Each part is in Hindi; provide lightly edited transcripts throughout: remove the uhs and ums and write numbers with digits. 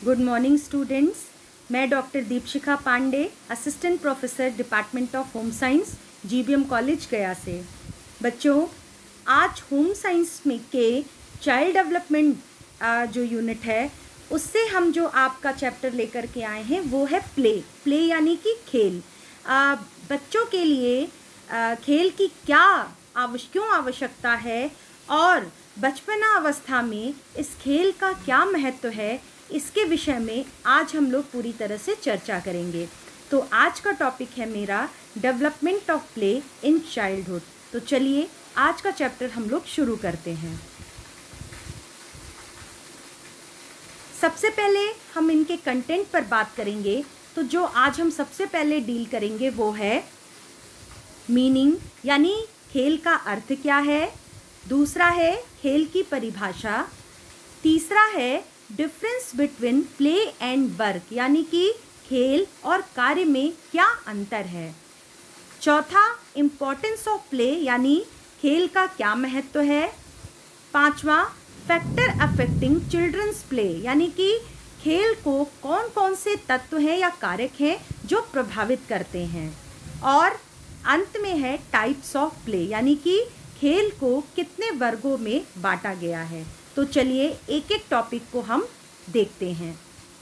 Good morning students. मैं doctor Deepshikha Pandey, assistant professor department of home science, GBM college Gaya से। बच्चों, आज होम साइंस में के चाइल्ड डेवलपमेंट जो यूनिट है उससे हम जो आपका चैप्टर लेकर के आए हैं वो है प्ले यानी कि खेल। बच्चों के लिए खेल की क्यों आवश्यकता है और बचपना अवस्था में इस खेल का क्या महत्व है, इसके विषय में आज हम लोग पूरी तरह से चर्चा करेंगे। तो आज का टॉपिक है मेरा development of play in childhood. तो चलिए आज का चैप्टर हम लोग शुरू करते हैं। सबसे पहले हम इनके कंटेंट पर बात करेंगे। तो जो आज हम सबसे पहले डील करेंगे वो है मीनिंग, यानी खेल का अर्थ क्या है। दूसरा है खेल की परिभाषा। तीसरा है difference between play and work, यानी कि खेल और कार्य में क्या अंतर है। चौथा इम्पोर्टेंस ऑफ प्ले, यानी खेल का क्या महत्व है। पांचवा फैक्टर अफेक्टिंग चिल्ड्रंस प्ले, यानी कि खेल को कौन कौन से तत्व हैं या कारक हैं जो प्रभावित करते हैं। और अंत में है टाइप्स ऑफ प्ले, यानी कि खेल को कितने वर्गों में बांटा गया है। तो चलिए एक एक टॉपिक को हम देखते हैं।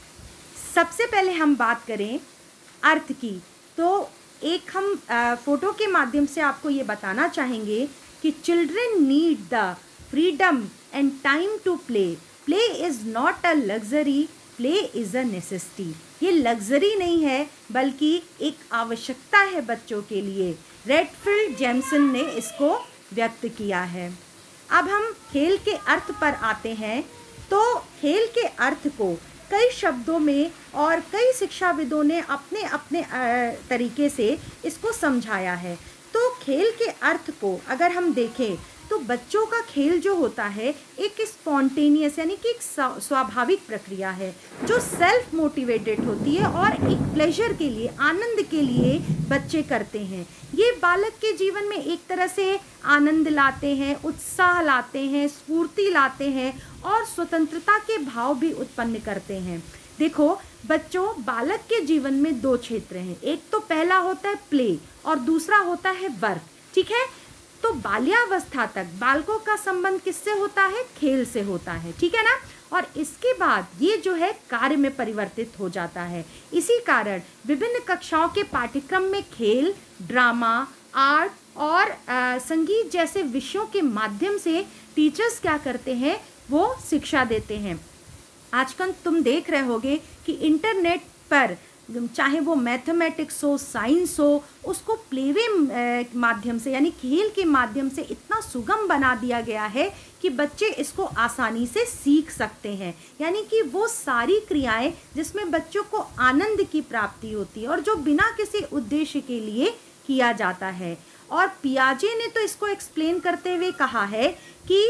सबसे पहले हम बात करें अर्थ की। तो एक हम फोटो के माध्यम से आपको ये बताना चाहेंगे कि children need the freedom and time to play. Play is not a luxury, play is a necessity. ये लग्जरी नहीं है बल्कि एक आवश्यकता है बच्चों के लिए। रेडफील्ड जेमसन ने इसको व्यक्त किया है। अब हम खेल के अर्थ पर आते हैं। तो खेल के अर्थ को कई शब्दों में और कई शिक्षाविदों ने अपने अपने तरीके से इसको समझाया है। तो खेल के अर्थ को अगर हम देखें तो बच्चों का खेल जो होता है एक स्पॉन्टेनियस यानी कि एक स्वाभाविक प्रक्रिया है जो सेल्फ मोटिवेटेड होती है और एक प्लेजर के लिए, आनंद के लिए बच्चे करते हैं। ये बालक के जीवन में एक तरह से आनंद लाते हैं, उत्साह लाते हैं, स्फूर्ति लाते हैं और स्वतंत्रता के भाव भी उत्पन्न करते हैं। देखो बच्चों, बालक के जीवन में दो क्षेत्र हैं। एक तो पहला होता है प्ले और दूसरा होता है वर्क। ठीक है, तो बाल्यावस्था तक बालकों का संबंध किससे होता है? खेल से होता है। ठीक है ना। और इसके बाद ये जो है कार्य में परिवर्तित हो जाता है। इसी कारण विभिन्न कक्षाओं के पाठ्यक्रम में खेल, ड्रामा, आर्ट और संगीत जैसे विषयों के माध्यम से टीचर्स क्या करते हैं, वो शिक्षा देते हैं। आजकल तुम देख रहे होगे कि इंटरनेट पर चाहे वो मैथमेटिक्स हो, साइंस हो, उसको प्लेवे माध्यम से यानी खेल के माध्यम से इतना सुगम बना दिया गया है कि बच्चे इसको आसानी से सीख सकते हैं। यानी कि वो सारी क्रियाएं जिसमें बच्चों को आनंद की प्राप्ति होती है और जो बिना किसी उद्देश्य के लिए किया जाता है। और पियाजे ने तो इसको एक्सप्लेन करते हुए कहा है कि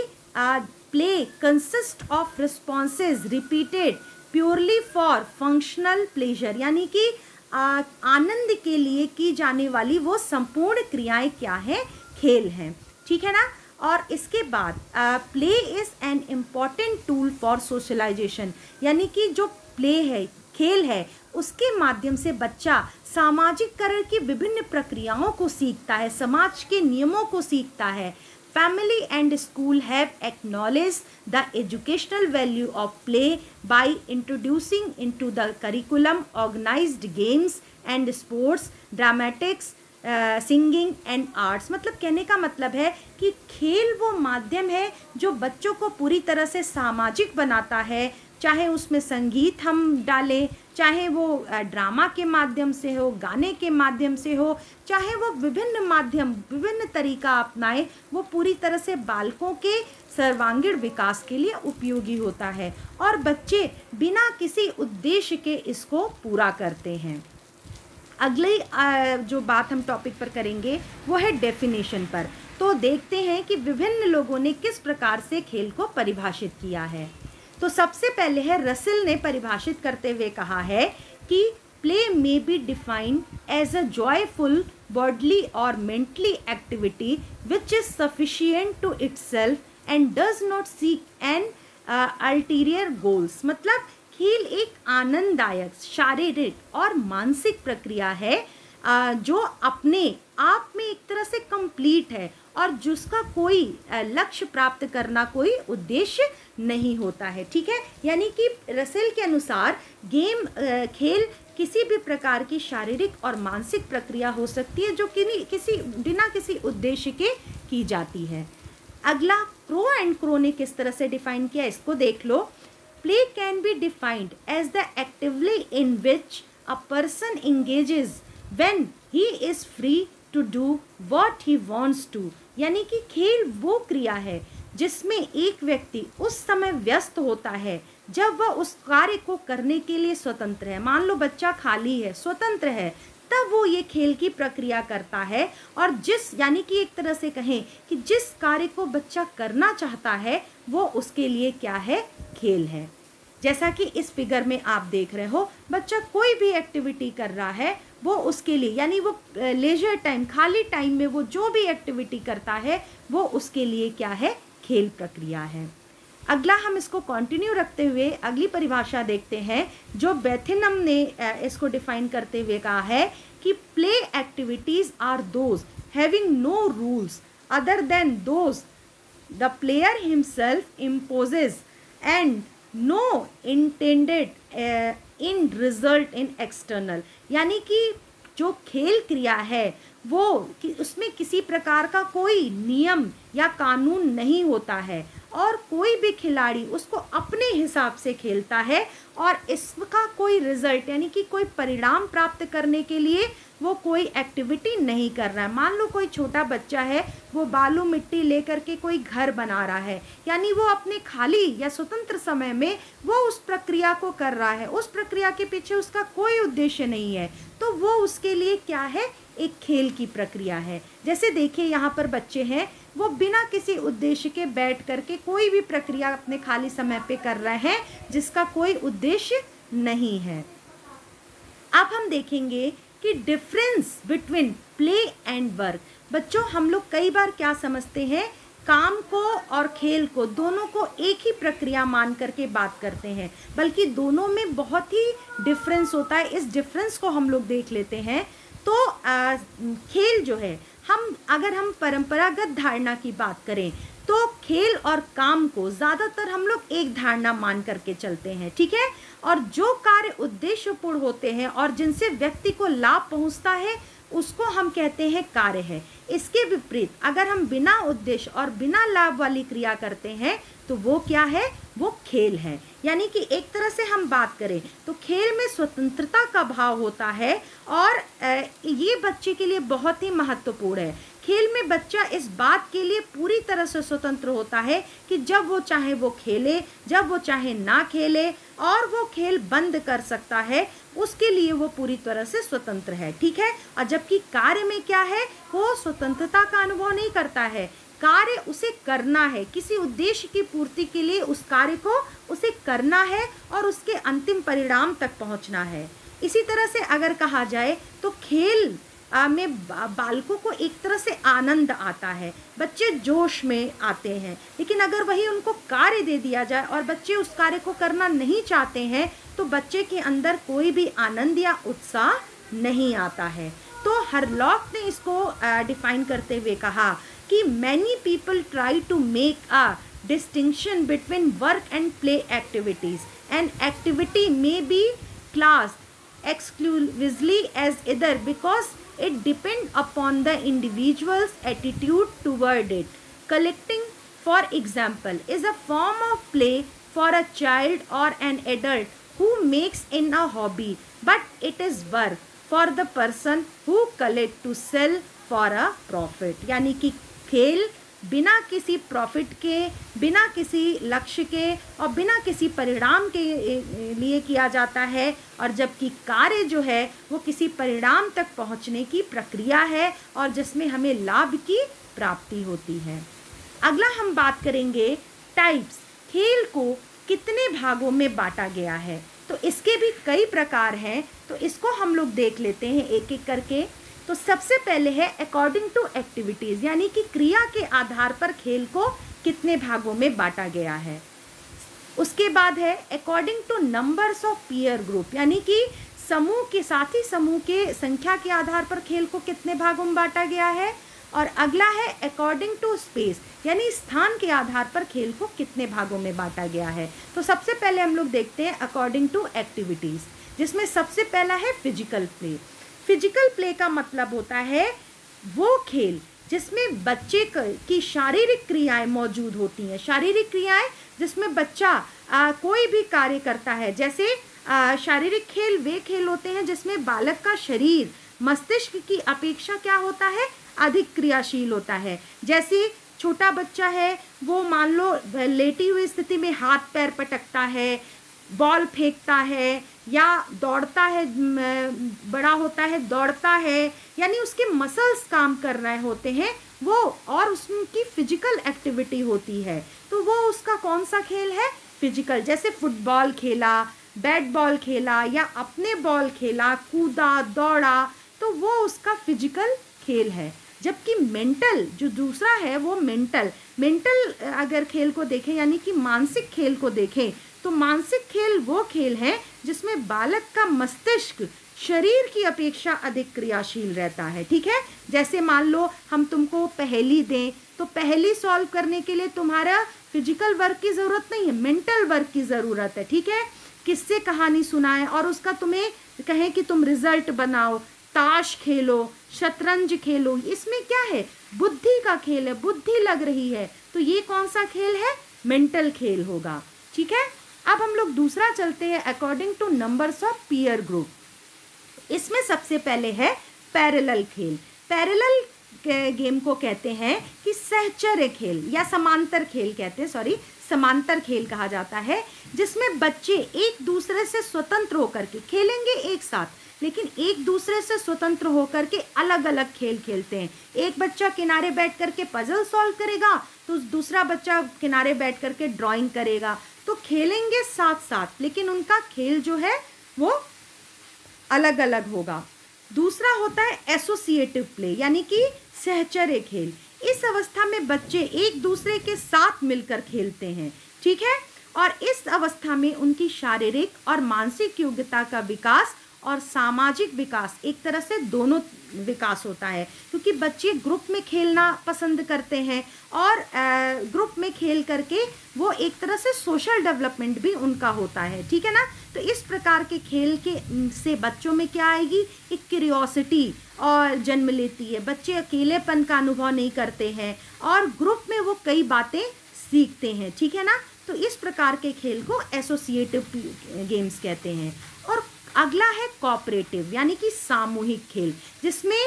play consist of responses repeated purely for functional pleasure, यानी कि आनंद के लिए की जाने वाली वो संपूर्ण क्रियाएं क्या है? खेल हैं। ठीक है ना। और इसके बाद play is an important tool for socialisation, यानी कि जो प्ले है, खेल है, उसके माध्यम से बच्चा सामाजिककरण की विभिन्न प्रक्रियाओं को सीखता है, समाज के नियमों को सीखता है। Family and school have acknowledged the educational value of play by introducing into the curriculum organized games and sports, dramatics, singing and arts. मतलब कहने का मतलब है कि खेल वो माध्यम है जो बच्चों को पूरी तरह से सामाजिक बनाता है। चाहे उसमें संगीत हम डालें, चाहे वो ड्रामा के माध्यम से हो, गाने के माध्यम से हो, चाहे वो विभिन्न तरीका अपनाए, वो पूरी तरह से बालकों के सर्वांगीण विकास के लिए उपयोगी होता है और बच्चे बिना किसी उद्देश्य के इसको पूरा करते हैं। अगली जो बात हम टॉपिक पर करेंगे वो है डेफिनेशन पर। तो देखते हैं कि विभिन्न लोगों ने किस प्रकार से खेल को परिभाषित किया है। तो सबसे पहले है रसेल ने परिभाषित करते हुए कहा है कि play may be defined as a joyful bodily और mentally activity which is sufficient to itself and does not seek an ulterior goals. मतलब खेल एक आनंददायक शारीरिक और मानसिक प्रक्रिया है जो अपने आप में एक तरह से कंप्लीट है और जिसका कोई लक्ष्य प्राप्त करना कोई उद्देश्य नहीं होता है। ठीक है, यानी कि रसेल के अनुसार खेल किसी भी प्रकार की शारीरिक और मानसिक प्रक्रिया हो सकती है जो बिना किसी उद्देश्य के की जाती है। अगला क्रो एंड क्रो ने किस तरह से डिफाइन किया, इसको देख लो। Play can be defined as the actively in which a person engages when he is free to do what he wants to, यानी कि खेल वो क्रिया है जिसमें एक व्यक्ति उस समय व्यस्त होता है जब वह उस कार्य को करने के लिए स्वतंत्र है। मान लो बच्चा खाली है, स्वतंत्र है, तब वो ये खेल की प्रक्रिया करता है। और यानी कि एक तरह से कहें कि जिस कार्य को बच्चा करना चाहता है वो उसके लिए क्या है, खेल है। जैसा कि इस फिगर में आप देख रहे हो, बच्चा कोई भी एक्टिविटी कर रहा है वो उसके लिए, यानी वो लेजर टाइम, खाली टाइम में वो जो भी एक्टिविटी करता है वो उसके लिए क्या है, खेल प्रक्रिया है। अगला हम इसको कंटिन्यू रखते हुए अगली परिभाषा देखते हैं जो बेथिनम ने इसको डिफाइन करते हुए कहा है कि play activities are those having no rules other than those the player himself imposes and no intended in result in external, यानी कि जो खेल क्रिया है वो उसमें किसी प्रकार का कोई नियम या कानून नहीं होता है और कोई भी खिलाड़ी उसको अपने हिसाब से खेलता है और इसका कोई रिजल्ट यानी कि कोई परिणाम प्राप्त करने के लिए वो कोई एक्टिविटी नहीं कर रहा है। मान लो कोई छोटा बच्चा है, वो बालू मिट्टी लेकर के कोई घर बना रहा है, यानी वो अपने खाली या स्वतंत्र समय में वो उस प्रक्रिया को कर रहा है, उस प्रक्रिया के पीछे उसका कोई उद्देश्य नहीं है, तो वो उसके लिए क्या है, एक खेल की प्रक्रिया है। जैसे देखिए यहाँ पर बच्चे हैं, वो बिना किसी उद्देश्य के बैठ करके कोई भी प्रक्रिया अपने खाली समय पे कर रहे हैं जिसका कोई उद्देश्य नहीं है। अब हम देखेंगे कि difference between play and work. बच्चों, हम लोग कई बार क्या समझते हैं, काम को और खेल को दोनों को एक ही प्रक्रिया मान करके बात करते हैं, बल्कि दोनों में बहुत ही डिफरेंस होता है। इस डिफरेंस को हम लोग देख लेते हैं। तो खेल जो है, अगर हम परंपरागत धारणा की बात करें तो खेल और काम को ज़्यादातर हम लोग एक धारणा मान करके चलते हैं, ठीक है। और जो कार्य उद्देश्यपूर्ण होते हैं और जिनसे व्यक्ति को लाभ पहुंचता है उसको हम कहते हैं कार्य है। इसके विपरीत अगर हम बिना उद्देश्य और बिना लाभ वाली क्रिया करते हैं तो वो क्या है, वो खेल है। यानी कि एक तरह से हम बात करें तो खेल में स्वतंत्रता का भाव होता है और ये बच्चे के लिए बहुत ही महत्वपूर्ण है। खेल में बच्चा इस बात के लिए पूरी तरह से स्वतंत्र होता है कि जब वो चाहे वो खेले, जब वो चाहे ना खेले, और वो खेल बंद कर सकता है, उसके लिए वो पूरी तरह से स्वतंत्र है, ठीक है। और जबकि कार्य में क्या है, वो स्वतंत्रता का अनुभव नहीं करता है, कार्य उसे करना है, किसी उद्देश्य की पूर्ति के लिए उस कार्य को उसे करना है और उसके अंतिम परिणाम तक पहुंचना है। इसी तरह से अगर कहा जाए तो खेल में बालकों को एक तरह से आनंद आता है, बच्चे जोश में आते हैं। लेकिन अगर वही उनको कार्य दे दिया जाए और बच्चे उस कार्य को करना नहीं चाहते हैं तो बच्चे के अंदर कोई भी आनंद या उत्साह नहीं आता है। तो हरलॉक ने इसको डिफाइन करते हुए कहा कि many people try to make a distinction between work and play activities and activity may be class exclusively as either because it depends upon the individual's attitude toward it. Collecting, for example, is a form of play for a child or an adult who makes in a hobby, but it is work for the person who collect to sell for a profit. यानी कि खेल बिना किसी प्रॉफिट के, बिना किसी लक्ष्य के और बिना किसी परिणाम के लिए किया जाता है, और जबकि कार्य जो है वो किसी परिणाम तक पहुंचने की प्रक्रिया है और जिसमें हमें लाभ की प्राप्ति होती है। अगला हम बात करेंगे टाइप्स, खेल को कितने भागों में बांटा गया है। तो इसके भी कई प्रकार हैं, तो इसको हम लोग देख लेते हैं एक एक करके। तो सबसे पहले है अकॉर्डिंग टू एक्टिविटीज़, यानी कि क्रिया के आधार पर खेल को कितने भागों में बांटा गया है। उसके बाद है according to numbers of peer group, यानी कि समूह के साथी समूह के संख्या के आधार पर खेल को कितने भागों में बांटा गया है। और अगला है अकॉर्डिंग टू स्पेस, यानी स्थान के आधार पर खेल को कितने भागों में बांटा गया है। तो सबसे पहले हम लोग देखते हैं अकॉर्डिंग टू एक्टिविटीज, जिसमें सबसे पहला है फिजिकल प्ले। फिजिकल प्ले का मतलब होता है वो खेल जिसमें बच्चे की शारीरिक क्रियाएं मौजूद होती हैं। शारीरिक क्रियाएं जिसमें बच्चा कोई भी कार्य करता है, जैसे शारीरिक खेल वे खेल होते हैं जिसमें बालक का शरीर मस्तिष्क की अपेक्षा क्या होता है, अधिक क्रियाशील होता है। जैसे छोटा बच्चा है, वो मान लो लेटी हुई स्थिति में हाथ पैर पटकता है, बॉल फेंकता है या दौड़ता है, बड़ा होता है दौड़ता है, यानी उसके मसल्स काम कर रहे होते हैं वो, और उसकी फिजिकल एक्टिविटी होती है। तो वो उसका कौन सा खेल है, फिजिकल। जैसे फुटबॉल खेला, बैट बॉल खेला या अपने बॉल खेला, कूदा दौड़ा, तो वो उसका फिजिकल खेल है। जबकि मेंटल जो दूसरा है वो मेंटल अगर खेल को देखें, यानी कि मानसिक खेल को देखें, तो मानसिक खेल वो खेल है जिसमें बालक का मस्तिष्क शरीर की अपेक्षा अधिक क्रियाशील रहता है। ठीक है, जैसे मान लो हम तुमको पहेली दें, तो पहेली सॉल्व करने के लिए तुम्हारा फिजिकल वर्क की ज़रूरत नहीं है, मेंटल वर्क की ज़रूरत है। ठीक है, किससे कहानी सुनाएं और उसका तुम्हें कहें कि तुम रिजल्ट बनाओ, ताश खेलो, शतरंज खेलो, इसमें क्या है, बुद्धि का खेल है, बुद्धि लग रही है, तो ये कौन सा खेल है, मेंटल खेल होगा। ठीक है, अब हम लोग दूसरा चलते हैं according to numbers of peer group. इसमें सबसे पहले है पैरेलल खेल। पैरेलल गेम को कहते हैं कि सहचर्य खेल या समांतर खेल कहते हैं, सॉरी समांतर खेल कहा जाता है, जिसमें बच्चे एक दूसरे से स्वतंत्र होकर के खेलेंगे एक साथ, लेकिन एक दूसरे से स्वतंत्र होकर के अलग अलग खेल खेलते हैं। एक बच्चा किनारे बैठ करके पजल सॉल्व करेगा, तो दूसरा बच्चा किनारे बैठ करके ड्राइंग करेगा, तो खेलेंगे साथ साथ, लेकिन उनका खेल जो है वो अलग अलग होगा। दूसरा होता है एसोसिएटिव प्ले, यानी कि सहचर्य खेल। इस अवस्था में बच्चे एक दूसरे के साथ मिलकर खेलते हैं। ठीक है, और इस अवस्था में उनकी शारीरिक और मानसिक योग्यता का विकास और सामाजिक विकास, एक तरह से दोनों विकास होता है, क्योंकि बच्चे ग्रुप में खेलना पसंद करते हैं और ग्रुप में खेल करके वो एक तरह से सोशल डेवलपमेंट भी उनका होता है। ठीक है ना, तो इस प्रकार के खेल के से बच्चों में क्या आएगी, एक क्यूरियोसिटी और जन्म लेती है। बच्चे अकेलेपन का अनुभव नहीं करते हैं और ग्रुप में वो कई बातें सीखते हैं। ठीक है ना, तो इस प्रकार के खेल को एसोसिएटिव गेम्स कहते हैं। और अगला है कोऑपरेटिव, यानी कि सामूहिक खेल, जिसमें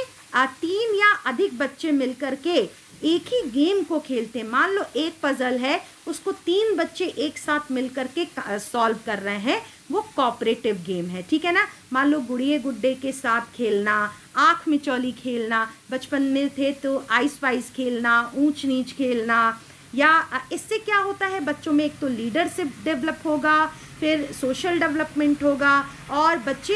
3 या अधिक बच्चे मिलकर के एक ही गेम को खेलते हैं। मान लो एक पजल है, उसको 3 बच्चे एक साथ मिलकर के सॉल्व कर रहे हैं, वो कोऑपरेटिव गेम है। ठीक है ना, मान लो गुड़िए गुड्डे के साथ खेलना, आँख मिचौली खेलना, बचपन में थे तो आइस पाइस खेलना, ऊंच नीच खेलना, या इससे क्या होता है, बच्चों में एक तो लीडरशिप डेवलप होगा, फिर सोशल डेवलपमेंट होगा, और बच्चे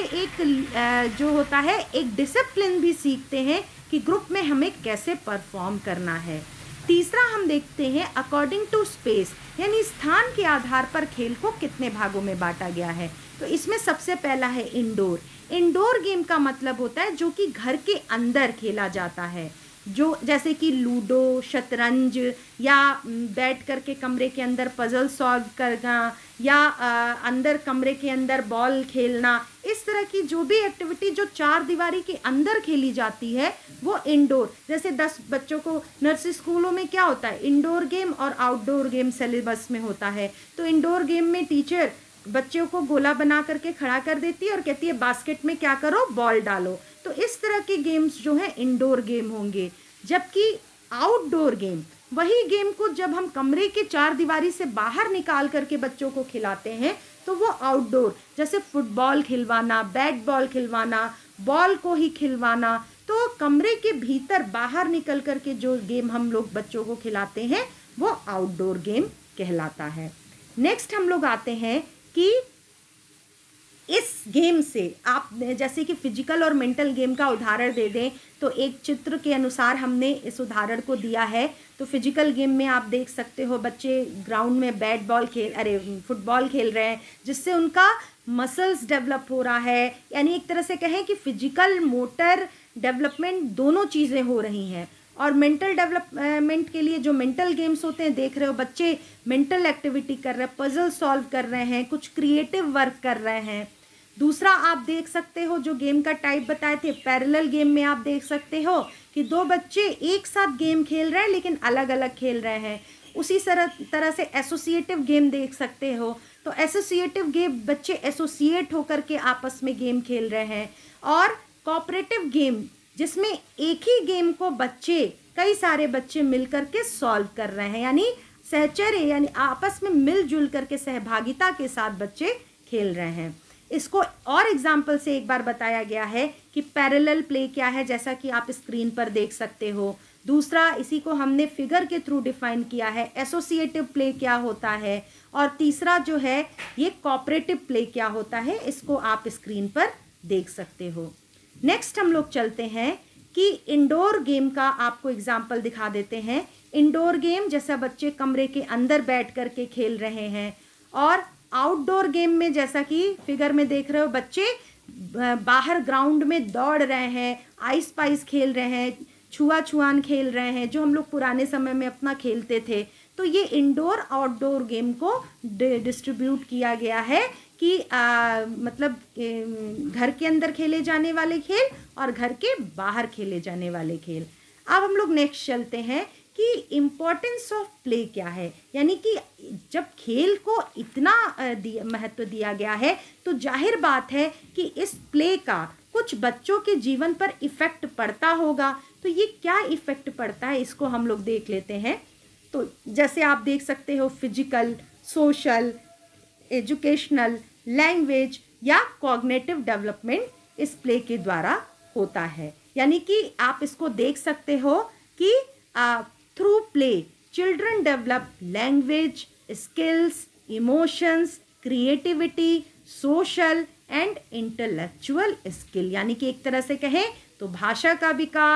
एक जो होता है एक डिसिप्लिन भी सीखते हैं कि ग्रुप में हमें कैसे परफॉर्म करना है। तीसरा हम देखते हैं अकॉर्डिंग टू स्पेस, यानी स्थान के आधार पर खेल को कितने भागों में बांटा गया है। तो इसमें सबसे पहला है इंडोर। इंडोर गेम का मतलब होता है जो कि घर के अंदर खेला जाता है, जो जैसे कि लूडो, शतरंज, या बैठ करके कमरे के अंदर पजल सॉल्व करना, या अंदर कमरे के अंदर बॉल खेलना, इस तरह की जो भी एक्टिविटी जो 4 दीवारी के अंदर खेली जाती है वो इंडोर। जैसे 10 बच्चों को नर्सरी स्कूलों में क्या होता है, इंडोर गेम और आउटडोर गेम सिलेबस में होता है। तो इंडोर गेम में टीचर बच्चों को गोला बना करके खड़ा कर देती है और कहती है बास्केट में क्या करो, बॉल डालो। तो इस तरह के गेम्स जो हैं इंडोर गेम होंगे। जबकि आउटडोर गेम, वही गेम को जब हम कमरे के 4 दीवारी से बाहर निकाल करके बच्चों को खिलाते हैं तो वो आउटडोर, जैसे फुटबॉल खिलवाना, बैट बॉल खिलवाना, बॉल को ही खिलवाना, तो कमरे के भीतर बाहर निकल करके जो गेम हम लोग बच्चों को खिलाते हैं वो आउटडोर गेम कहलाता है। नेक्स्ट हम लोग आते हैं कि इस गेम से आप जैसे कि फिजिकल और मेंटल गेम का उदाहरण दे दें तो एक चित्र के अनुसार हमने इस उदाहरण को दिया है। तो फिजिकल गेम में आप देख सकते हो बच्चे ग्राउंड में फुटबॉल खेल रहे हैं, जिससे उनका मसल्स डेवलप हो रहा है, यानी एक तरह से कहें कि फिजिकल मोटर डेवलपमेंट दोनों चीज़ें हो रही हैं। और मेंटल डेवलपमेंट के लिए जो मेंटल गेम्स होते हैं, देख रहे हो बच्चे मेंटल एक्टिविटी कर रहे हैं, पजल सॉल्व कर रहे हैं, कुछ क्रिएटिव वर्क कर रहे हैं। दूसरा आप देख सकते हो जो गेम का टाइप बताए थे, पैरेलल गेम में आप देख सकते हो कि दो बच्चे एक साथ गेम खेल रहे हैं लेकिन अलग अलग खेल रहे हैं। उसी तरह से एसोसिएटिव गेम देख सकते हो, तो एसोसिएटिव गेम बच्चे एसोसिएट होकर के आपस में गेम खेल रहे हैं। और कोऑपरेटिव गेम जिसमें एक ही गेम को कई सारे बच्चे मिलकर के सॉल्व कर रहे हैं, यानी सहचर्य यानी आपस में मिलजुल करके सहभागिता के साथ बच्चे खेल रहे हैं। इसको और एग्जाम्पल से एक बार बताया गया है कि पैरेलल प्ले क्या है, जैसा कि आप स्क्रीन पर देख सकते हो। दूसरा, इसी को हमने फिगर के थ्रू डिफाइन किया है, एसोसिएटिव प्ले क्या होता है। और तीसरा जो है ये कोऑपरेटिव प्ले क्या होता है, इसको आप स्क्रीन पर देख सकते हो। नेक्स्ट हम लोग चलते हैं कि इंडोर गेम का आपको एग्जाम्पल दिखा देते हैं। इंडोर गेम जैसा बच्चे कमरे के अंदर बैठ कर के खेल रहे हैं, और आउटडोर गेम में जैसा कि फिगर में देख रहे हो बच्चे बाहर ग्राउंड में दौड़ रहे हैं, आइस पाइस खेल रहे हैं, छुआ छुआन खेल रहे हैं, जो हम लोग पुराने समय में अपना खेलते थे। तो ये इंडोर आउटडोर गेम को डिस्ट्रीब्यूट किया गया है कि मतलब घर के अंदर खेले जाने वाले खेल और घर के बाहर खेले जाने वाले खेल। अब हम लोग नेक्स्ट चलते हैं कि इम्पोर्टेंस ऑफ प्ले क्या है, यानी कि जब खेल को इतना महत्व दिया गया है तो जाहिर बात है कि इस प्ले का कुछ बच्चों के जीवन पर इफ़ेक्ट पड़ता होगा। तो ये क्या इफ़ेक्ट पड़ता है इसको हम लोग देख लेते हैं। तो जैसे आप देख सकते हो फिजिकल, सोशल, एजुकेशनल, लैंग्वेज या कॉग्निटिव डेवलपमेंट इस प्ले के द्वारा होता है। यानी कि आप इसको देख सकते हो कि through play children develop language, skills, emotions, creativity, social and intellectual skill, यानी कि एक तरह से कहें तो भाषा का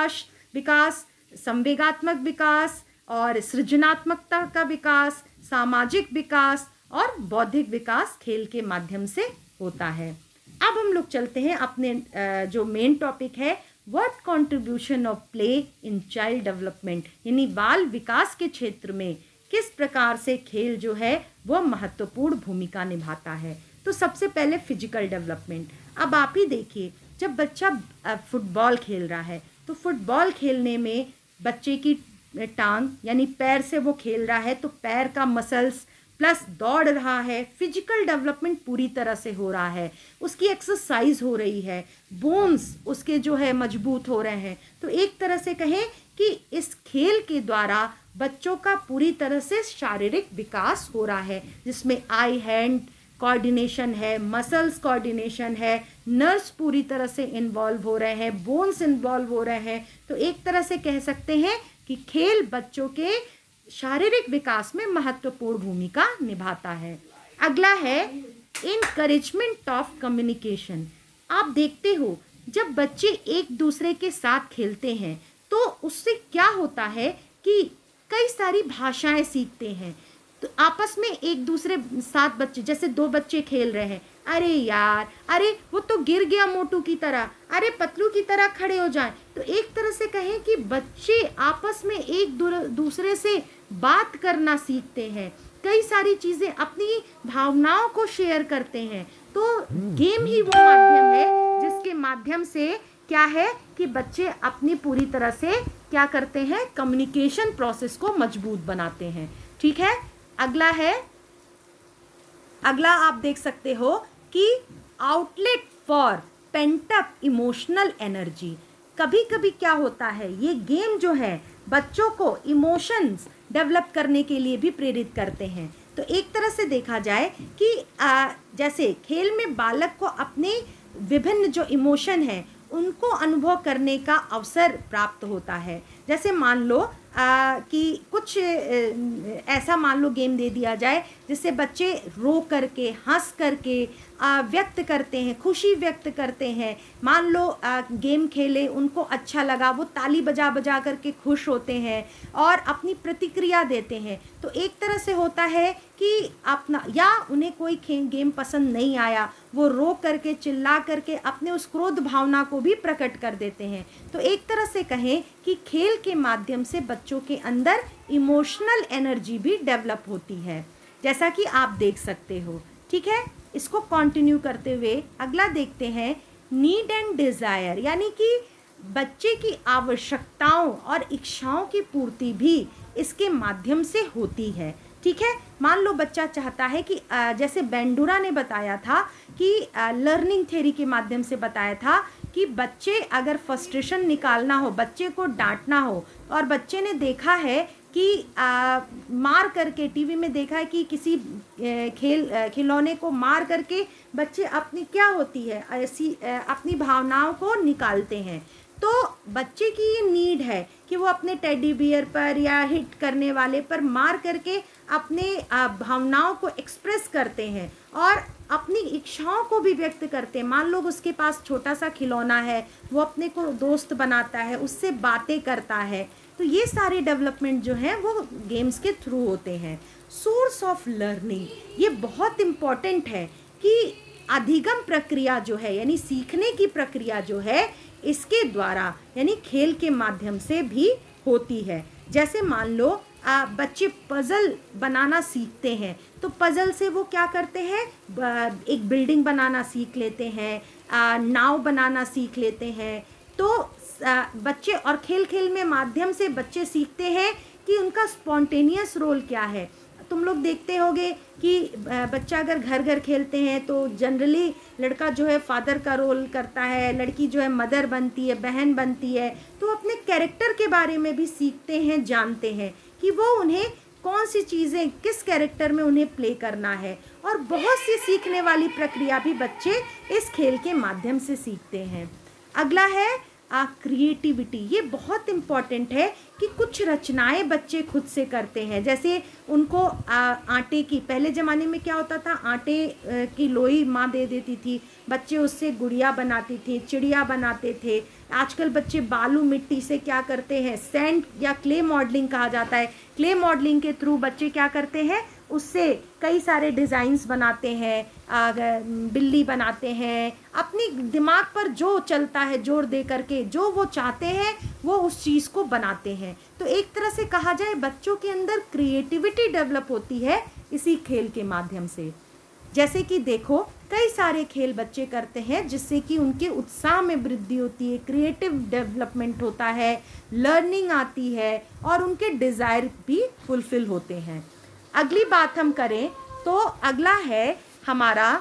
विकास, संवेगात्मक विकास और सृजनात्मकता का विकास, सामाजिक विकास और बौद्धिक विकास खेल के माध्यम से होता है। अब हम लोग चलते हैं अपने जो मेन टॉपिक है, what contribution of play in child development, यानी बाल विकास के क्षेत्र में किस प्रकार से खेल जो है वह महत्वपूर्ण भूमिका निभाता है। तो सबसे पहले फिजिकल डेवलपमेंट। अब आप ही देखिए, जब बच्चा फुटबॉल खेल रहा है तो फुटबॉल खेलने में बच्चे की टांग यानी पैर से वो खेल रहा है, तो पैर का मसल्स प्लस दौड़ रहा है, फिजिकल डेवलपमेंट पूरी तरह से हो रहा है, उसकी एक्सरसाइज हो रही है, बोन्स उसके जो है मजबूत हो रहे हैं। तो एक तरह से कहें कि इस खेल के द्वारा बच्चों का पूरी तरह से शारीरिक विकास हो रहा है, जिसमें आई हैंड कोऑर्डिनेशन है, मसल्स कोऑर्डिनेशन है, नर्व्स पूरी तरह से इन्वॉल्व हो रहे हैं, बोन्स इन्वॉल्व हो रहे हैं। तो एक तरह से कह सकते हैं कि खेल बच्चों के शारीरिक विकास में महत्वपूर्ण भूमिका निभाता है। अगला है इनकरेजमेंट ऑफ कम्युनिकेशन। आप देखते हो जब बच्चे एक दूसरे के साथ खेलते हैं तो उससे क्या होता है कि कई सारी भाषाएं सीखते हैं। तो आपस में एक दूसरे साथ बच्चे, जैसे दो बच्चे खेल रहे हैं, अरे यार, अरे वो तो गिर गया मोटू की तरह, अरे पतलू की तरह खड़े हो जाएं। तो एक तरह से कहें कि बच्चे आपस में एक दूसरे से बात करना सीखते हैं, कई सारी चीज़ें अपनी भावनाओं को शेयर करते हैं। तो गेम ही वो माध्यम है जिसके माध्यम से क्या है कि बच्चे अपनी पूरी तरह से क्या करते हैं, कम्युनिकेशन प्रोसेस को मजबूत बनाते हैं। ठीक है, अगला आप देख सकते हो कि outlet for pent up emotional energy. कभी कभी क्या होता है, ये गेम जो है बच्चों को इमोशंस डेवलप करने के लिए भी प्रेरित करते हैं। तो एक तरह से देखा जाए कि जैसे खेल में बालक को अपने विभिन्न जो इमोशन हैं उनको अनुभव करने का अवसर प्राप्त होता है। जैसे मान लो कि कुछ ऐसा मान लो गेम दे दिया जाए जिससे बच्चे रो करके, हंस करके व्यक्त करते हैं, खुशी व्यक्त करते हैं। मान लो गेम खेले, उनको अच्छा लगा, वो ताली बजा बजा करके खुश होते हैं और अपनी प्रतिक्रिया देते हैं। तो एक तरह से होता है कि अपना, या उन्हें कोई गेम पसंद नहीं आया, वो रो करके, चिल्ला करके अपने उस क्रोध भावना को भी प्रकट कर देते हैं। तो एक तरह से कहें कि खेल के माध्यम से बच्चों के अंदर इमोशनल एनर्जी भी डेवलप होती है, जैसा कि आप देख सकते हो। ठीक है, इसको कंटिन्यू करते हुए अगला देखते हैं, नीड एंड डिज़ायर, यानी कि बच्चे की आवश्यकताओं और इच्छाओं की पूर्ति भी इसके माध्यम से होती है। ठीक है, मान लो बच्चा चाहता है कि जैसे बेंडूरा ने बताया था कि लर्निंग थ्योरी के माध्यम से बताया था कि बच्चे अगर फ्रस्ट्रेशन निकालना हो, बच्चे को डांटना हो, और बच्चे ने देखा है कि मार करके, टीवी में देखा है कि किसी खिलौने को मार करके बच्चे अपनी क्या होती है ऐसी अपनी भावनाओं को निकालते हैं। तो बच्चे की ये नीड है कि वो अपने टेडी बियर पर या हिट करने वाले पर मार करके अपने भावनाओं को एक्सप्रेस करते हैं और अपनी इच्छाओं को भी व्यक्त करते हैं। मान लो उसके पास छोटा सा खिलौना है, वो अपने को दोस्त बनाता है, उससे बातें करता है। तो ये सारे डेवलपमेंट जो हैं वो गेम्स के थ्रू होते हैं। सोर्स ऑफ लर्निंग, ये बहुत इम्पॉर्टेंट है कि अधिगम प्रक्रिया जो है, यानी सीखने की प्रक्रिया जो है, इसके द्वारा यानी खेल के माध्यम से भी होती है। जैसे मान लो बच्चे पज़ल बनाना सीखते हैं, तो पज़ल से वो क्या करते हैं, एक बिल्डिंग बनाना सीख लेते हैं, नाव बनाना सीख लेते हैं। तो बच्चे और खेल खेल में माध्यम से बच्चे सीखते हैं कि उनका स्पॉन्टेनियस रोल क्या है। तुम लोग देखते होगे कि बच्चा अगर घर घर खेलते हैं तो जनरली लड़का जो है फादर का रोल करता है, लड़की जो है मदर बनती है, बहन बनती है। तो अपने कैरेक्टर के बारे में भी सीखते हैं, जानते हैं कि वो उन्हें कौन सी चीज़ें किस कैरेक्टर में उन्हें प्ले करना है। और बहुत सी सीखने वाली प्रक्रिया भी बच्चे इस खेल के माध्यम से सीखते हैं। अगला है क्रिएटिविटी। ये बहुत इम्पॉर्टेंट है कि कुछ रचनाएं बच्चे खुद से करते हैं। जैसे उनको आटे की, पहले ज़माने में क्या होता था, आटे की लोई माँ दे देती थी, बच्चे उससे गुड़िया बनाती थी, चिड़िया बनाते थे। आजकल बच्चे बालू मिट्टी से क्या करते हैं, सैंड या क्ले मॉडलिंग कहा जाता है, क्ले मॉडलिंग के थ्रू बच्चे क्या करते हैं, उससे कई सारे डिज़ाइंस बनाते हैं, बिल्ली बनाते हैं। अपनी दिमाग पर जो चलता है, जोर दे करके जो वो चाहते हैं वो उस चीज़ को बनाते हैं। तो एक तरह से कहा जाए बच्चों के अंदर क्रिएटिविटी डेवलप होती है इसी खेल के माध्यम से। जैसे कि देखो कई सारे खेल बच्चे करते हैं जिससे कि उनके उत्साह में वृद्धि होती है, क्रिएटिव डेवलपमेंट होता है, लर्निंग आती है और उनके डिज़ायर भी फुलफिल होते हैं। अगली बात हम करें तो अगला है हमारा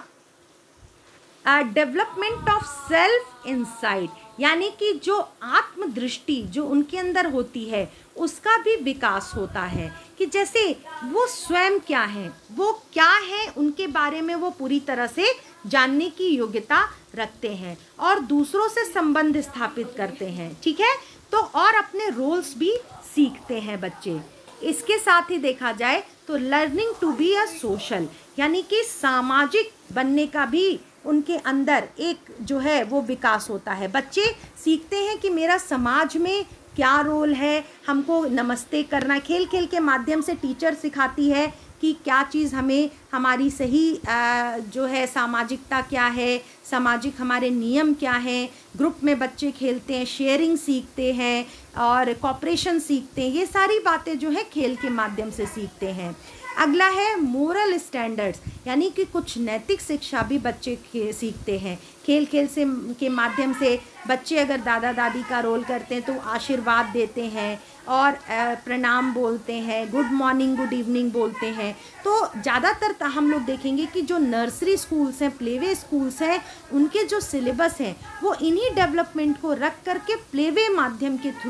डेवलपमेंट ऑफ सेल्फ इंसाइट, यानी कि जो आत्मदृष्टि जो उनके अंदर होती है उसका भी विकास होता है कि जैसे वो स्वयं क्या हैं, वो क्या है, उनके बारे में वो पूरी तरह से जानने की योग्यता रखते हैं और दूसरों से संबंध स्थापित करते हैं। ठीक है, तो और अपने रोल्स भी सीखते हैं बच्चे। इसके साथ ही देखा जाए तो learning to be a social, यानी कि सामाजिक बनने का भी उनके अंदर एक जो है वो विकास होता है। बच्चे सीखते हैं कि मेरा समाज में क्या रोल है, हमको नमस्ते करना। खेल खेल के माध्यम से टीचर सिखाती है कि क्या चीज़ हमें, हमारी सही जो है सामाजिकता क्या है, सामाजिक हमारे नियम क्या हैं। ग्रुप में बच्चे खेलते हैं, शेयरिंग सीखते हैं और कॉपरेशन सीखते हैं। ये सारी बातें जो है खेल के माध्यम से सीखते हैं। अगला है मोरल स्टैंडर्ड्स, यानी कि कुछ नैतिक शिक्षा भी बच्चे सीखते हैं। खेल खेल से के माध्यम से बच्चे अगर दादा दादी का रोल करते हैं तो आशीर्वाद देते हैं और प्रणाम बोलते हैं, गुड मॉर्निंग गुड इवनिंग बोलते हैं। तो ज़्यादातर हम लोग देखेंगे कि जो नर्सरी स्कूल्स हैं, प्लेवे स्कूल्स हैं, उनके जो सिलेबस हैं वो इन्हीं डेवलपमेंट को रख करके प्लेवे माध्यम के थ्रू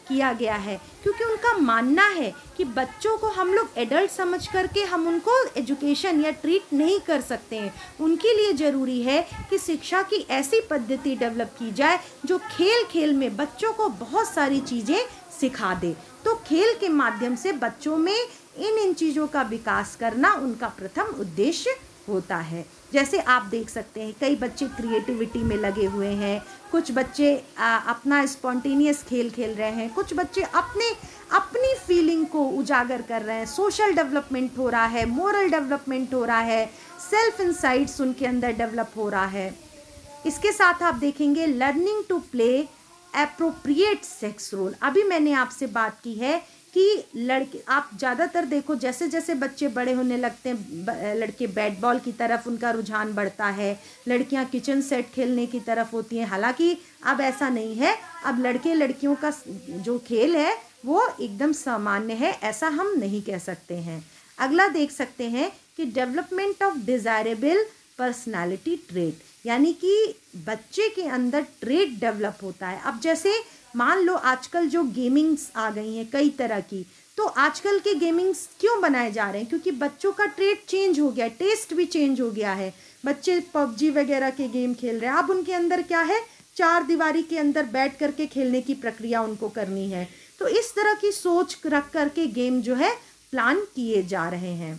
किया गया है, क्योंकि उनका मानना है कि बच्चों को हम लोग एडल्ट समझ करके हम उनको एजुकेशन या ट्रीट नहीं कर सकते हैं। उनके लिए ज़रूरी है कि शिक्षा की ऐसी पद्धति डेवलप की जाए जो खेल खेल में बच्चों को बहुत सारी चीज़ें सिखा दे। तो खेल के माध्यम से बच्चों में इन चीज़ों का विकास करना उनका प्रथम उद्देश्य होता है। जैसे आप देख सकते हैं कई बच्चे क्रिएटिविटी में लगे हुए हैं, कुछ बच्चे अपना स्पॉन्टेनियस खेल खेल रहे हैं, कुछ बच्चे अपनी फीलिंग को उजागर कर रहे हैं, सोशल डेवलपमेंट हो रहा है, मोरल डेवलपमेंट हो रहा है, सेल्फ इंसाइट्स उनके अंदर डेवलप हो रहा है। इसके साथ आप देखेंगे learning to play appropriate sex role. अभी मैंने आपसे बात की है कि लड़के, आप ज़्यादातर देखो जैसे जैसे बच्चे बड़े होने लगते हैं, लड़के बैट बॉल की तरफ उनका रुझान बढ़ता है, लड़कियां किचन सेट खेलने की तरफ होती हैं। हालांकि अब ऐसा नहीं है, अब लड़के लड़कियों का जो खेल है वो एकदम सामान्य है, ऐसा हम नहीं कह सकते हैं। अगला देख सकते हैं कि development of desirable personality trait, यानी कि बच्चे के अंदर ट्रेट डेवलप होता है। अब जैसे मान लो आजकल जो गेमिंग्स आ गई हैं कई तरह की, तो आजकल के गेमिंग्स क्यों बनाए जा रहे हैं? क्योंकि बच्चों का ट्रेट चेंज हो गया, टेस्ट भी चेंज हो गया है। बच्चे पबजी वगैरह के गेम खेल रहे हैं, अब उनके अंदर क्या है, चार दीवारी के अंदर बैठ करके खेलने की प्रक्रिया उनको करनी है। तो इस तरह की सोच रख करके गेम जो है प्लान किए जा रहे हैं।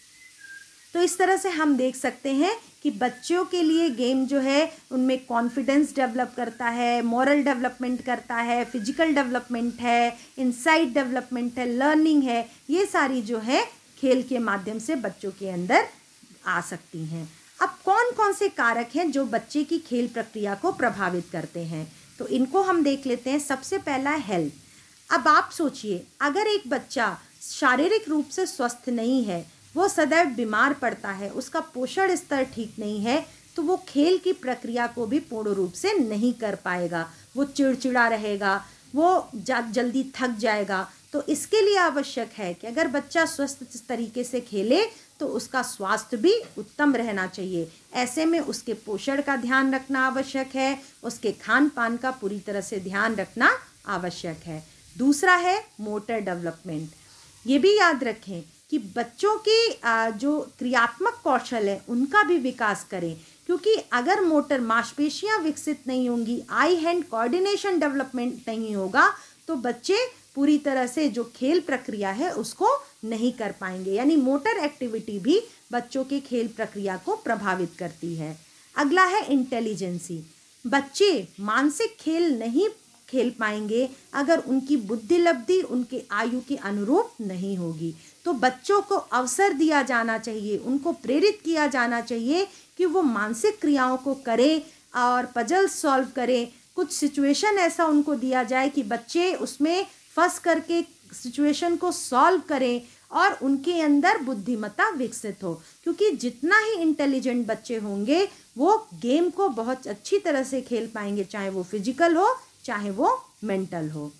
तो इस तरह से हम देख सकते हैं कि बच्चों के लिए गेम जो है उनमें कॉन्फिडेंस डेवलप करता है, मॉरल डेवलपमेंट करता है, फिजिकल डेवलपमेंट है, इनसाइट डेवलपमेंट है, लर्निंग है, ये सारी जो है खेल के माध्यम से बच्चों के अंदर आ सकती हैं। अब कौन कौन से कारक हैं जो बच्चे की खेल प्रक्रिया को प्रभावित करते हैं, तो इनको हम देख लेते हैं। सबसे पहला हेल्थ। अब आप सोचिए, अगर एक बच्चा शारीरिक रूप से स्वस्थ नहीं है, वो सदैव बीमार पड़ता है, उसका पोषण स्तर ठीक नहीं है, तो वो खेल की प्रक्रिया को भी पूर्ण रूप से नहीं कर पाएगा, वो चिड़चिड़ा रहेगा, वो जल्दी थक जाएगा। तो इसके लिए आवश्यक है कि अगर बच्चा स्वस्थ तरीके से खेले तो उसका स्वास्थ्य भी उत्तम रहना चाहिए। ऐसे में उसके पोषण का ध्यान रखना आवश्यक है, उसके खान पान का पूरी तरह से ध्यान रखना आवश्यक है। दूसरा है मोटर डेवलपमेंट। ये भी याद रखें कि बच्चों की जो क्रियात्मक कौशल है उनका भी विकास करें, क्योंकि अगर मोटर मांसपेशियां विकसित नहीं होंगी, आई हैंड कोऑर्डिनेशन डेवलपमेंट नहीं होगा, तो बच्चे पूरी तरह से जो खेल प्रक्रिया है उसको नहीं कर पाएंगे। यानी मोटर एक्टिविटी भी बच्चों के खेल प्रक्रिया को प्रभावित करती है। अगला है इंटेलिजेंसी। बच्चे मानसिक खेल नहीं खेल पाएंगे अगर उनकी बुद्धि लब्धि उनके आयु के अनुरूप नहीं होगी। तो बच्चों को अवसर दिया जाना चाहिए, उनको प्रेरित किया जाना चाहिए कि वो मानसिक क्रियाओं को करें और पजल सॉल्व करें। कुछ सिचुएशन ऐसा उनको दिया जाए कि बच्चे उसमें फंस करके सिचुएशन को सॉल्व करें और उनके अंदर बुद्धिमत्ता विकसित हो, क्योंकि जितना ही इंटेलिजेंट बच्चे होंगे वो गेम को बहुत अच्छी तरह से खेल पाएंगे, चाहे वो फिजिकल हो चाहे वो मेंटल हो।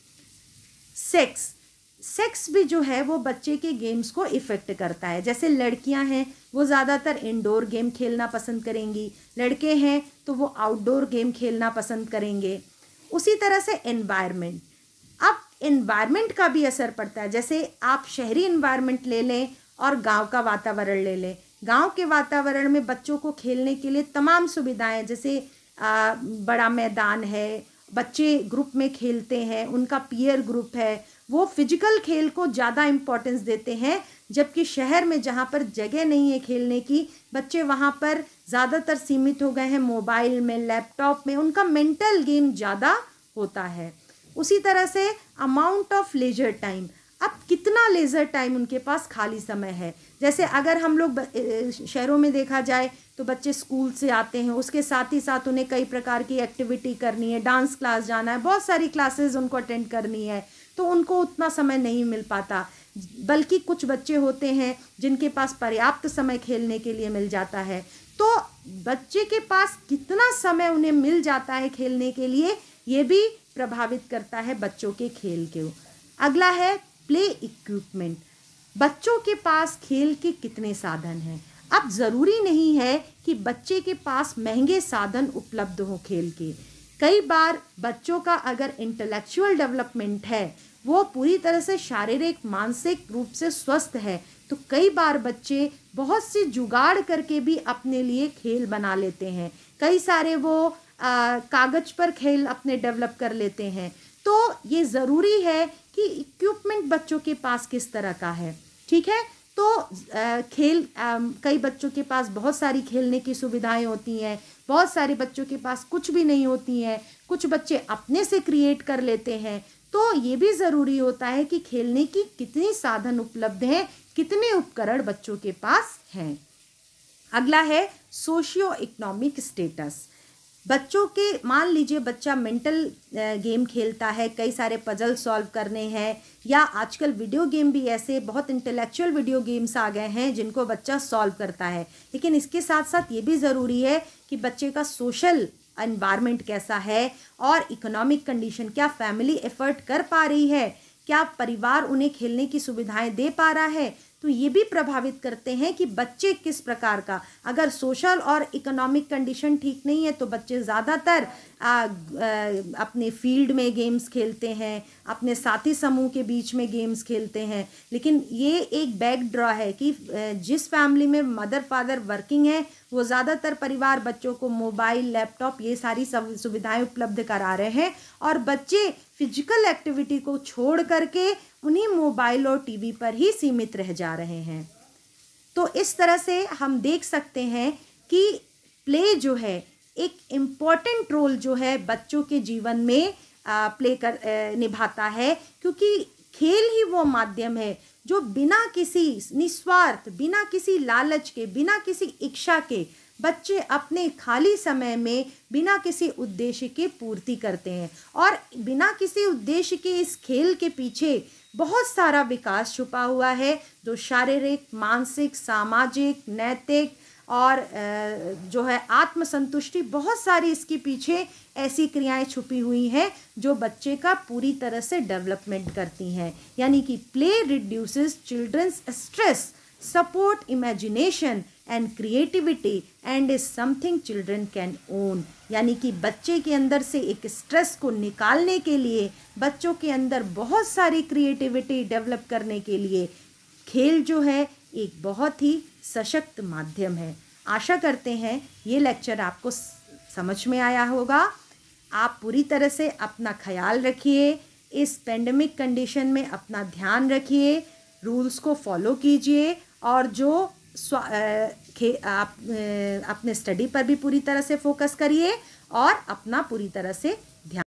सेक्स भी जो है वो बच्चे के गेम्स को इफ़ेक्ट करता है। जैसे लड़कियां हैं वो ज़्यादातर इंडोर गेम खेलना पसंद करेंगी, लड़के हैं तो वो आउटडोर गेम खेलना पसंद करेंगे। उसी तरह से एनवायरनमेंट, अब एनवायरनमेंट का भी असर पड़ता है। जैसे आप शहरी एनवायरनमेंट ले लें और गांव का वातावरण ले लें। गांव के वातावरण में बच्चों को खेलने के लिए तमाम सुविधाएं, जैसे बड़ा मैदान है, बच्चे ग्रुप में खेलते हैं, उनका पीयर ग्रुप है, वो फिजिकल खेल को ज़्यादा इम्पोर्टेंस देते हैं। जबकि शहर में जहाँ पर जगह नहीं है खेलने की, बच्चे वहाँ पर ज़्यादातर सीमित हो गए हैं मोबाइल में, लैपटॉप में, उनका मेंटल गेम ज़्यादा होता है। उसी तरह से अमाउंट ऑफ लेजर टाइम, अब कितना लेजर टाइम उनके पास खाली समय है। जैसे अगर हम लोग शहरों में देखा जाए तो बच्चे स्कूल से आते हैं, उसके साथ ही साथ उन्हें कई प्रकार की एक्टिविटी करनी है, डांस क्लास जाना है, बहुत सारी क्लासेस उनको अटेंड करनी है, तो उनको उतना समय नहीं मिल पाता। बल्कि कुछ बच्चे होते हैं जिनके पास पर्याप्त समय खेलने के लिए मिल जाता है। तो बच्चे के पास कितना समय उन्हें मिल जाता है खेलने के लिए, ये भी प्रभावित करता है बच्चों के खेल को। अगला है प्ले इक्विपमेंट। बच्चों के पास खेल के कितने साधन हैं। अब ज़रूरी नहीं है कि बच्चे के पास महंगे साधन उपलब्ध हों खेल के। कई बार बच्चों का अगर इंटेलेक्चुअल डेवलपमेंट है, वो पूरी तरह से शारीरिक मानसिक रूप से स्वस्थ है, तो कई बार बच्चे बहुत सी जुगाड़ करके भी अपने लिए खेल बना लेते हैं। कई सारे वो कागज पर खेल अपने डेवलप कर लेते हैं। तो ये ज़रूरी है कि इक्विपमेंट बच्चों के पास किस तरह का है, ठीक है। तो खेल कई बच्चों के पास बहुत सारी खेलने की सुविधाएं होती हैं, बहुत सारे बच्चों के पास कुछ भी नहीं होती हैं, कुछ बच्चे अपने से क्रिएट कर लेते हैं। तो ये भी ज़रूरी होता है कि खेलने की कितनी साधन उपलब्ध हैं, कितने उपकरण बच्चों के पास हैं। अगला है सोशियो इकोनॉमिक स्टेटस। बच्चों के, मान लीजिए बच्चा मेंटल गेम खेलता है, कई सारे पजल सॉल्व करने हैं, या आजकल वीडियो गेम भी ऐसे बहुत इंटेलेक्चुअल वीडियो गेम्स आ गए हैं जिनको बच्चा सॉल्व करता है। लेकिन इसके साथ साथ ये भी ज़रूरी है कि बच्चे का सोशल एनवायरनमेंट कैसा है और इकोनॉमिक कंडीशन, क्या फैमिली एफर्ट कर पा रही है, क्या परिवार उन्हें खेलने की सुविधाएं दे पा रहा है। तो ये भी प्रभावित करते हैं कि बच्चे किस प्रकार का, अगर सोशल और इकोनॉमिक कंडीशन ठीक नहीं है तो बच्चे ज़्यादातर अपने फील्ड में गेम्स खेलते हैं, अपने साथी समूह के बीच में गेम्स खेलते हैं। लेकिन ये एक बैक ड्रॉ है कि जिस फैमिली में मदर फादर वर्किंग है, वो ज़्यादातर परिवार बच्चों को मोबाइल, लैपटॉप, ये सारी सब सुविधाएं उपलब्ध करा रहे हैं, और बच्चे फिजिकल एक्टिविटी को छोड़ करके उन्हीं मोबाइल और टीवी पर ही सीमित रह जा रहे हैं। तो इस तरह से हम देख सकते हैं कि प्ले जो है एक इम्पॉर्टेंट रोल जो है बच्चों के जीवन में निभाता है, क्योंकि खेल ही वो माध्यम है जो बिना किसी निस्वार्थ, बिना किसी लालच के, बिना किसी इच्छा के बच्चे अपने खाली समय में बिना किसी उद्देश्य के पूर्ति करते हैं। और बिना किसी उद्देश्य के इस खेल के पीछे बहुत सारा विकास छुपा हुआ है, जो शारीरिक, मानसिक, सामाजिक, नैतिक और जो है आत्मसंतुष्टि, बहुत सारी इसके पीछे ऐसी क्रियाएं छुपी हुई हैं जो बच्चे का पूरी तरह से डेवलपमेंट करती हैं। यानी कि play reduces childrens stress, support imagination and creativity and is something children can own. यानी कि बच्चे के अंदर से एक स्ट्रेस को निकालने के लिए, बच्चों के अंदर बहुत सारी क्रिएटिविटी डेवलप करने के लिए खेल जो है एक बहुत ही सशक्त माध्यम है। आशा करते हैं ये लेक्चर आपको समझ में आया होगा। आप पूरी तरह से अपना ख्याल रखिए, इस पेंडेमिक कंडीशन में अपना ध्यान रखिए, रूल्स को फॉलो कीजिए, और जो आप अपने स्टडी पर भी पूरी तरह से फोकस करिए और अपना पूरी तरह से ध्यान